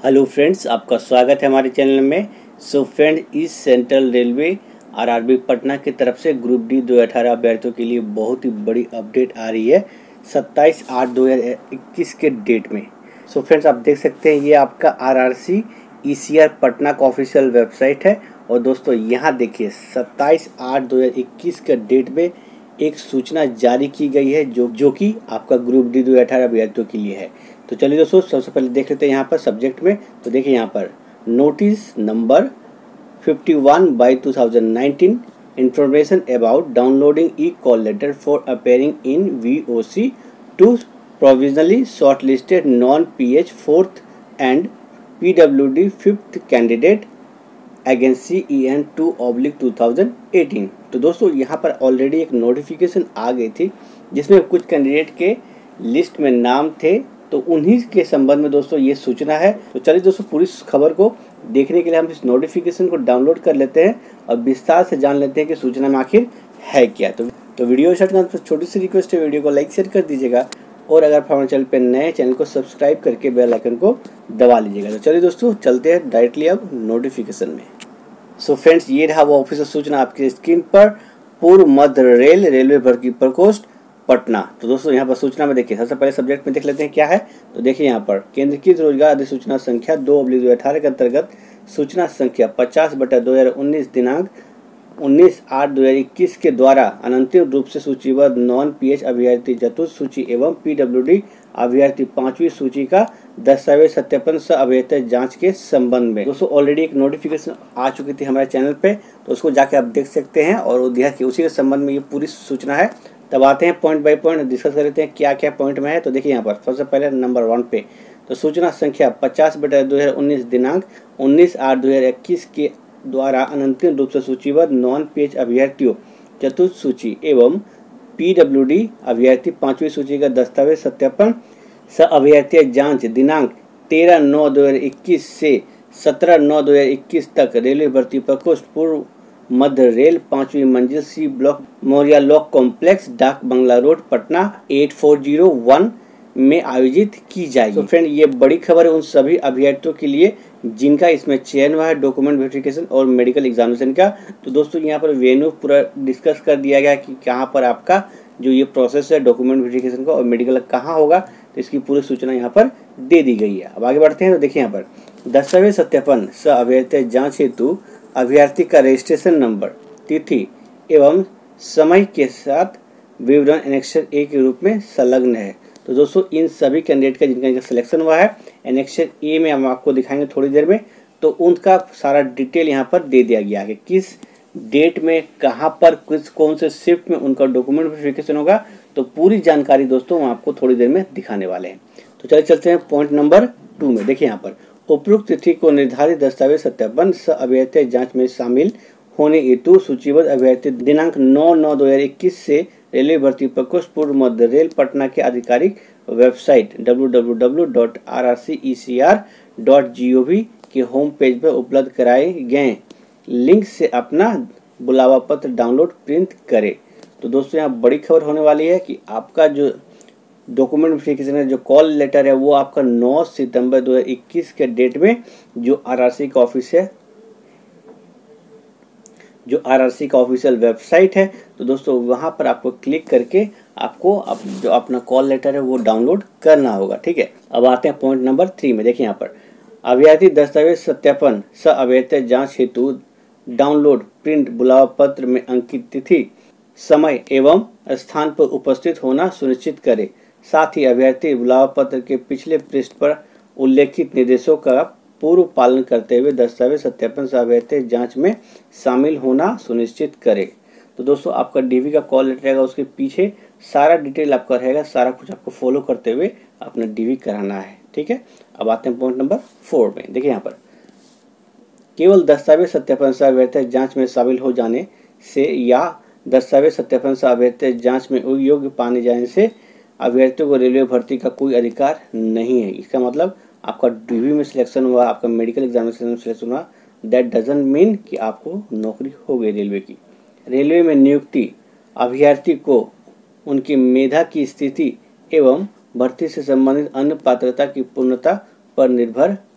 Hello friends, आपका स्वागत है हमारे चैनल में। So friend, East Central Railway RRB Patna की तरफ से ग्रुप डी 2018 अभ्यर्थियों के लिए बहुत ही बड़ी अपडेट आ रही है 27/8/2021 के डेट में। सो फ्रेंड्स, आप देख सकते हैं ये आपका आरआरसी ईसीआर पटना का ऑफिशियल वेबसाइट है। और दोस्तों यहाँ देखिए 27/8/2021 के डेट में एक सूचना जारी की गई है जो कि आपका ग्रुप डी 2018 अभ्यर्थियों के लिए है। तो चलिए दोस्तों, सबसे पहले देख लेते हैं यहाँ पर सब्जेक्ट में। तो देखिए यहाँ पर notice number 51/2019 information about downloading e call letter for appearing in VOC to provisionally shortlisted non PH 4th and PWD 5th candidate against CEN 2/2018। तो दोस्तों यहाँ पर ऑलरेडी एक नोटिफिकेशन आ गई थी जिसमें कुछ कैंडिडेट के लिस्ट में नाम थे, तो उन्हीं के संबंध में दोस्तों ये सूचना है। तो चलिए दोस्तों, पूरी खबर को देखने के लिए हम इस नोटिफिकेशन को डाउनलोड कर लेते हैं और विस्तार से जान लेते हैं कि सूचना में आखिर है क्या। तो वीडियो स्टार्ट करने से छोटी सी रिक्वेस्ट है, वीडियो को लाइक शेयर कर दीजिएगा और अगर हमारे चैनल पर नए चैनल को सब्सक्राइब करके बेल आइकन को दबा लीजिएगा। तो चलिए दोस्तों, चलते हैं डायरेक्टली अब नोटिफिकेशन में। सो फ्रेंड्स, ये रहा वो ऑफिशियल सूचना आपकी स्क्रीन पर। पूर्व मध्य रेलवे भर्ती प्रकोष्ठ पटना। तो दोस्तों यहाँ पर सूचना में देखिए, सबसे पहले सब्जेक्ट में देख लेते हैं क्या है। तो देखिए यहाँ पर केंद्रीकृत रोजगार अधिसूचना संख्या 2/2018 के अंतर्गत सूचना संख्या 50/2019 दिनांक 19/8/2021 के द्वारा अनंतिम रूप से सूचीबद्ध नॉन PH अभ्यर्थी चतुर्थ सूची एवं PWD अभ्यर्थी 5वीं सूची का दस्तावेज सत्यापन सह अभ्यर्थी जांच के संबंध में। दोस्तों ऑलरेडी एक नोटिफिकेशन आ चुकी थी हमारे चैनल पे, तो उसको जाके आप देख सकते हैं और उसी के संबंध में ये पूरी सूचना है। तब आते हैं पॉइंट बाय पॉइंट डिस्कस कर लेते हैं क्या क्या पॉइंट में है। तो देखिए यहाँ पर सबसे पहले नंबर 1 पे तो सूचना संख्या 50/2019 दिनांक 19/8/2021 के द्वारा अनंतिम रूप से सूचीबद्ध नॉन PH अभ्यर्थियों चतुर्थ सूची एवं PWD अभ्यर्थी 5वीं सूची का दस्तावेज सत्यापन सह अभ्यर्थी जांच दिनांक 13/9/2021 से 17/9/2021 तक रेलवे भर्ती प्रकोष्ठ पूर्व मध्य रेल 5वीं मंजिल C block Maurya Lok complex Dak Bungalow road Patna 8401 में आयोजित की जाएगी। तो फ्रेंड, ये बड़ी खबर है उन सभी अभ्यर्थियों के लिए जिनका इसमें चयन हुआ है डॉक्यूमेंट वेरिफिकेशन और मेडिकल एग्जामिनेशन का। तो दोस्तों यहाँ पर वेन्यू पूरा डिस्कस कर दिया गया कि कहाँ पर आपका जो ये प्रोसेस है डॉक्यूमेंट वेरिफिकेशन का और मेडिकल कहाँ होगा, तो इसकी पूरी सूचना यहाँ पर दे दी गई है। अब आगे बढ़ते हैं। तो देखिए यहाँ पर दस्तावेज सत्यापन सह अभ्यर्थी जाँच हेतु अभ्यर्थी का रजिस्ट्रेशन नंबर, तिथि एवं समय के साथ विवरण एनेक्सर A के रूप में संलग्न है। तो दोस्तों इन सभी कैंडिडेट का जिनका सिलेक्शन हुआ है एनेक्सर A में हम आपको दिखाएंगे थोड़ी देर में, तो उनका सारा डिटेल यहाँ पर दे दिया गया है किस डेट में कहाँ पर कौन से शिफ्ट में उनका डॉक्यूमेंट वेरिफिकेशन होगा। तो पूरी जानकारी दोस्तों हम आपको थोड़ी देर में दिखाने वाले हैं। तो चलिए चलते हैं पॉइंट नंबर 2 में। देखिए यहाँ पर उपयुक्त तिथि को निर्धारित दस्तावेज सत्यापन सह अभ्यर्थी जांच में शामिल होने हेतु सूचीबद्ध अभ्यर्थी दिनांक 9/9/2021 से रेलवे भर्ती प्रकोष्ठ पूर्व मध्य रेल पटना के आधिकारिक वेबसाइट www.rrcecr.gov के होम पेज पर उपलब्ध कराए गए लिंक से अपना बुलावा पत्र डाउनलोड प्रिंट करें। तो दोस्तों यहाँ बड़ी खबर होने वाली है कि आपका जो डॉक्यूमेंट वेरिफिकेशन है, जो कॉल लेटर है, वो आपका 9 सितंबर 2021 के डेट में जो आरआरसी का ऑफिस है, जो आरआरसी का ऑफिशियल वेबसाइट है, तो दोस्तों वहां पर आपको क्लिक करके आपको जो अपना कॉल लेटर है वो डाउनलोड करना होगा। ठीक है, अब आते हैं पॉइंट नंबर 3 में। देखिए यहाँ पर अभ्यर्थी दस्तावेज सत्यापन सह अभ्यर्थी जांच हेतु डाउनलोड प्रिंट बुलावा पत्र में अंकित तिथि समय एवं स्थान पर उपस्थित होना सुनिश्चित करे। साथ ही अभ्यर्थी बुलावा पत्र के पिछले पृष्ठ पर उल्लेखित निर्देशों का पूर्व पालन करते हुए दस्तावेज सत्यापन सह अभ्यर्थी जांच में शामिल होना सुनिश्चित करे। तो दोस्तों आपका DV का कॉल लेटर रहेगा, उसके पीछे सारा डिटेल आपका रहेगा, सारा कुछ आपको फॉलो करते हुए अपना DV कराना है। ठीक है, अब आते हैं पॉइंट नंबर 4 में। देखिए यहाँ पर केवल दस्तावेज सत्यापन सह अभ्यर्थी जांच में शामिल हो जाने से या दस्तावेज सत्यापन सह अभ्यर्थी जांच में योग्य पाने जाने से अभ्यर्थियों को रेलवे भर्ती का कोई अधिकार नहीं है। इसका मतलब आपका DV में सिलेक्शन हुआ, आपका मेडिकल एग्जामिनेशन में सिलेक्शन हुआ, दैट डजंट मीन कि आपको नौकरी हो गई रेलवे की। रेलवे में नियुक्ति अभ्यर्थी को उनकी मेधा की स्थिति एवं भर्ती से संबंधित अन्य पात्रता की पूर्णता पर निर्भर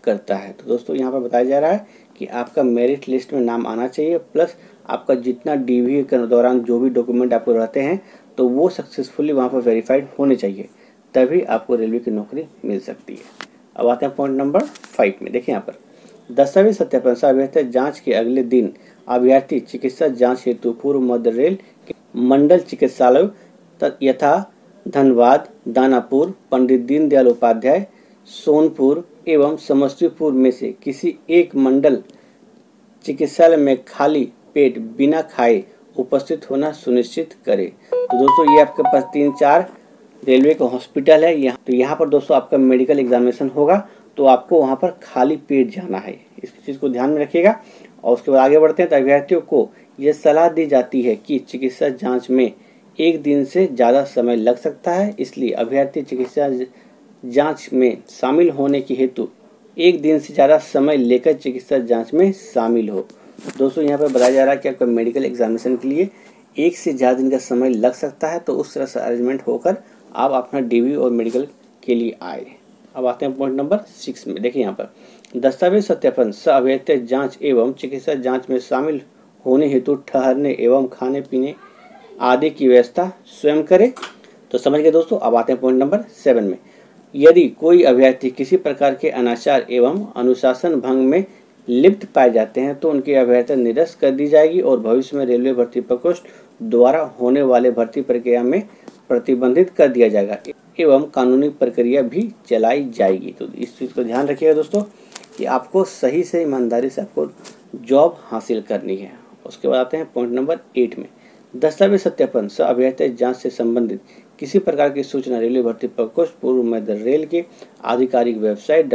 करता है। तो दोस्तों यहाँ पर बताया जा रहा है कि आपका मेरिट लिस्ट में नाम आना चाहिए, प्लस आपका जितना डीवी के दौरान जो भी डॉक्यूमेंट आपको रहते हैं तो वो सक्सेसफुली वहाँ पर वेरीफाइड होने चाहिए, तभी आपको रेलवे की नौकरी मिल सकती है। अब आते हैं पॉइंट नंबर 5 में। देखिए यहाँ पर दस्तावेज सत्यापन सह अभ्यर्थी जाँच के अगले दिन अभ्यर्थी चिकित्सा जाँच हेतु पूर्व मध्य रेल के मंडल चिकित्सालय यथा धनबाद, दानापुर, पंडित दीनदयाल उपाध्याय, सोनपुर एवं समस्तीपुर में से किसी एक मंडल चिकित्सालय में खाली पेट बिना खाए उपस्थित होना सुनिश्चित करें। तो दोस्तों ये आपके पास 3-4 रेलवे का हॉस्पिटल है यहाँ। तो यहाँ पर दोस्तों आपका मेडिकल एग्जामिनेशन होगा, तो आपको वहाँ पर खाली पेट जाना है, इस चीज़ को ध्यान में रखिएगा। और उसके बाद आगे बढ़ते हैं। तो अभ्यर्थियों को यह सलाह दी जाती है कि चिकित्सा जाँच में 1 दिन से ज़्यादा समय लग सकता है, इसलिए अभ्यर्थी चिकित्सा जाँच में शामिल होने के हेतु 1 दिन से ज़्यादा समय लेकर चिकित्सा जाँच में शामिल हो। दोस्तों यहाँ पर बताया जा रहा है कि आपका मेडिकल एग्जामिनेशन के लिए 1 से ज़्यादा दिन का समय लग सकता है, तो उस तरह से अरेंजमेंट होकर आप अपना डीवी और मेडिकल के लिए आए। अब आते हैं पॉइंट नंबर 6 में। देखिए यहाँ पर दस्तावेज सत्यापन सह अभ्यर्थी जाँच एवं चिकित्सा जाँच में शामिल होने हेतु ठहरने एवं खाने पीने आदि की व्यवस्था स्वयं करें। तो समझ गए दोस्तों। अब आते हैं पॉइंट नंबर 7 में। यदि कोई अभ्यर्थी किसी प्रकार के अनाचार एवं अनुशासन भंग में लिप्त पाए जाते हैं तो उनकी अभ्यर्थी निरस्त कर दी जाएगी और भविष्य में रेलवे भर्ती प्रकोष्ठ द्वारा होने वाले भर्ती प्रक्रिया में प्रतिबंधित कर दिया जाएगा एवं कानूनी प्रक्रिया भी चलाई जाएगी। तो इस चीज़ को ध्यान रखिएगा दोस्तों कि आपको सही से ईमानदारी से आपको जॉब हासिल करनी है। उसके बाद आते हैं पॉइंट नंबर 8 में। दस्तावेज सत्यापन सह अभ्यर्थी जाँच से संबंधित किसी प्रकार की सूचना रेलवे भर्ती प्रकोष्ठ पूर्व मध्य रेल के आधिकारिक वेबसाइट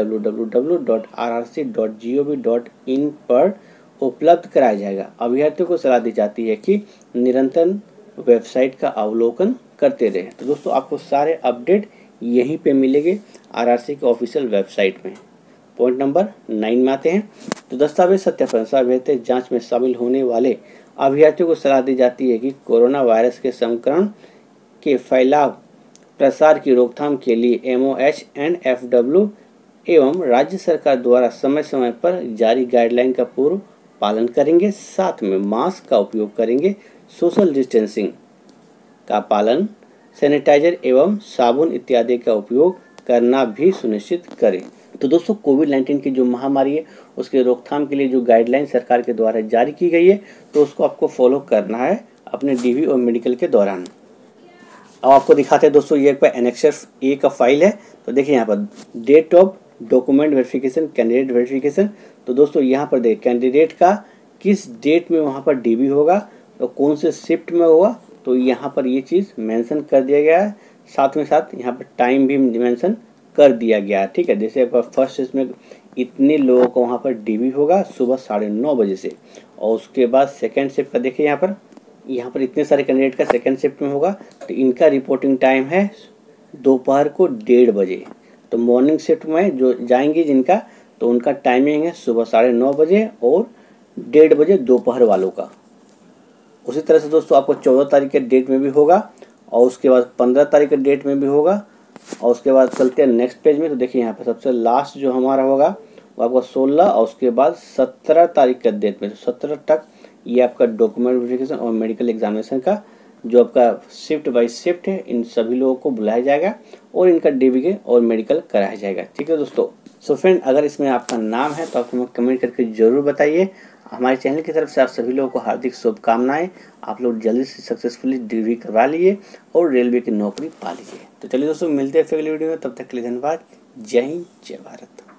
www.rrc.gov.in पर उपलब्ध कराया जाएगा। अभ्यर्थियों को सलाह दी जाती है कि निरंतर वेबसाइट का अवलोकन करते रहें। तो दोस्तों आपको सारे अपडेट यहीं पे मिलेंगे आरआरसी के ऑफिशियल वेबसाइट में। पॉइंट नंबर 9 में आते हैं। तो दस्तावेज सत्यापन सह अभ्यर्थी जाँच में शामिल होने वाले अभ्यर्थियों को सलाह दी जाती है कि कोरोना वायरस के संक्रमण के फैलाव प्रसार की रोकथाम के लिए MOH एंड FW एवं राज्य सरकार द्वारा समय समय पर जारी गाइडलाइन का पूर्ण पालन करेंगे, साथ में मास्क का उपयोग करेंगे, सोशल डिस्टेंसिंग का पालन, सैनिटाइजर एवं साबुन इत्यादि का उपयोग करना भी सुनिश्चित करें। तो दोस्तों कोविड-19 की जो महामारी है उसके रोकथाम के लिए जो गाइडलाइन सरकार के द्वारा जारी की गई है तो उसको आपको फॉलो करना है अपने डीवी और मेडिकल के दौरान। अब आपको दिखाते हैं दोस्तों, ये एक एनेक्सर ए का फाइल है। तो देखिए यहाँ पर date of document verification, candidate verification. तो दोस्तों यहाँ पर देखिए कैंडिडेट का किस डेट में वहाँ पर डीवी होगा तो कौन से शिफ्ट में होगा, तो यहाँ पर ये चीज़ मेंशन कर दिया गया है। साथ में साथ यहाँ पर टाइम भी मेंशन कर दिया गया है। ठीक है, जैसे फर्स्ट शिफ्ट में इतने लोगों को वहाँ पर डीवी होगा सुबह 9:30 बजे से, और उसके बाद सेकेंड शिफ्ट का देखिए यहाँ पर इतने सारे कैंडिडेट का सेकेंड शिफ्ट में होगा तो इनका रिपोर्टिंग टाइम है दोपहर को 1:30 बजे। तो मॉर्निंग शिफ्ट में जो जाएंगे जिनका, तो उनका टाइमिंग है सुबह 9:30 बजे और 1:30 बजे दोपहर वालों का। उसी तरह से दोस्तों आपको 14 तारीख के डेट में भी होगा और उसके बाद 15 तारीख के डेट में भी होगा। और उसके बाद चलते हैं नेक्स्ट पेज में। तो देखिए यहाँ पर सबसे लास्ट जो हमारा होगा वो आपका 16 और उसके बाद 17 तारीख के डेट में, तो 17 तक ये आपका डॉक्यूमेंट वेरिफिकेशन और मेडिकल एग्जामिनेशन का जो आपका शिफ्ट बाय शिफ्ट है, इन सभी लोगों को बुलाया जाएगा और इनका डीवी और मेडिकल कराया जाएगा। ठीक है दोस्तों। सो फ्रेंड, अगर इसमें आपका नाम है तो आप हमें कमेंट करके ज़रूर बताइए। हमारे चैनल की तरफ से आप सभी लोगों को हार्दिक शुभकामनाएं। आप लोग जल्दी से सक्सेसफुली डीवी करवा लीजिए और रेलवे की नौकरी पा लीजिए। तो चलिए दोस्तों, मिलते हैं फिर अगली वीडियो में। तब तक के लिए धन्यवाद। जय हिंद, जय भारत।